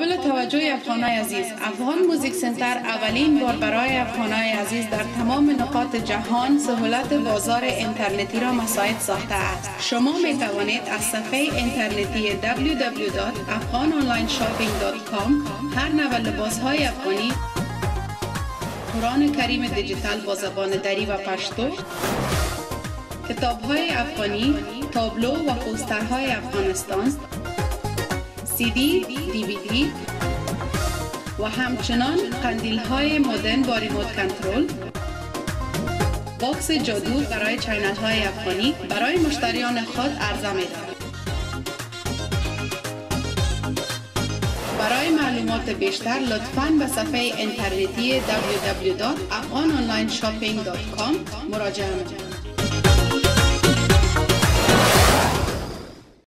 قابل توجه افغانای عزیز، افغان موزیک سنتر اولین بار برای افغانای عزیز در تمام نقاط جهان سهولت بازار اینترنتی را مساعد ساخته است. شما می توانید از صفحه اینترنتی www.afghanonlineshopping.com هر نوع لباس‌های افغانی، قرآن کریم دیجیتال با زبان دری و پشتو، کتاب‌های افغانی، تابلو و پوسترهای افغانستان، CD، DVD و همچنان قندیل‌های مدرن با ریموت کنترل، باکس جادو برای چینل‌های افغانی برای مشتریان خود عرضه می‌دهد. برای معلومات بیشتر لطفاً به صفحه اینترنتی www.afghanonlineshopping.com مراجعه کنید.